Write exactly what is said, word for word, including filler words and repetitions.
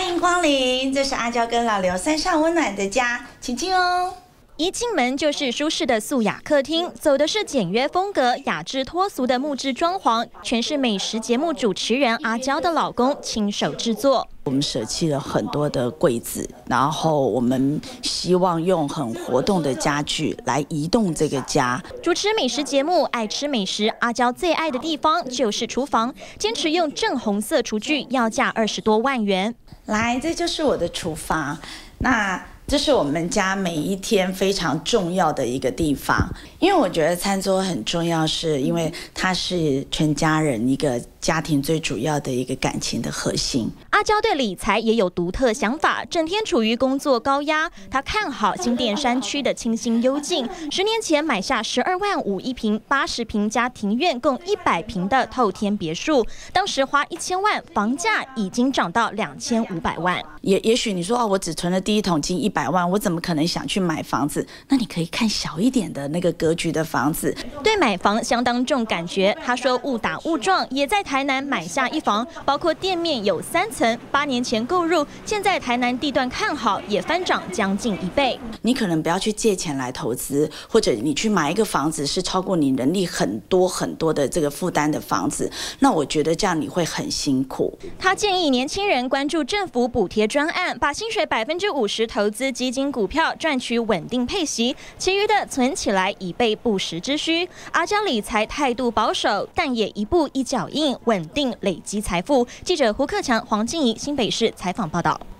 欢迎光临，这是阿娇跟老刘山上温暖的家，请进哦。 一进门就是舒适的素雅客厅，走的是简约风格、雅致脱俗的木质装潢，全是美食节目主持人阿娇的老公亲手制作。 我们舍弃了很多的柜子，然后我们希望用很活动的家具来移动这个家。 主持美食节目，爱吃美食，阿娇最爱的地方就是厨房，坚持用正红色厨具，要价二十多万元。 来，这就是我的厨房。那这是我们家每一天非常重要的一个地方，因为我觉得餐桌很重要，是因为它是全家人一个家庭最主要的一个感情的核心。 阿娇对理财也有独特想法，整天处于工作高压，她看好新店山区的清新幽静。十年前买下十二万五一平、八十平加庭院共一百平的透天别墅，当时花一千万，房价已经涨到两千五百万。 也也许你说哦，我只存了第一桶金一百万，我怎么可能想去买房子？那你可以看小一点的那个格局的房子。 对买房相当重感觉，他说误打误撞也在台南买下一房，包括店面有三层，八年前购入，现在台南地段看好，也翻涨将近一倍。 你可能不要去借钱来投资，或者你去买一个房子是超过你能力很多很多的这个负担的房子，那我觉得这样你会很辛苦。 他建议年轻人关注政府补贴专案，把薪水百分之五十投资基金股票，赚取稳定配息，其余的存起来以备不时之需。阿娇理财态度保守，但也一步一脚印，稳定累积财富。记者胡克强、黄静怡新北市采访报道。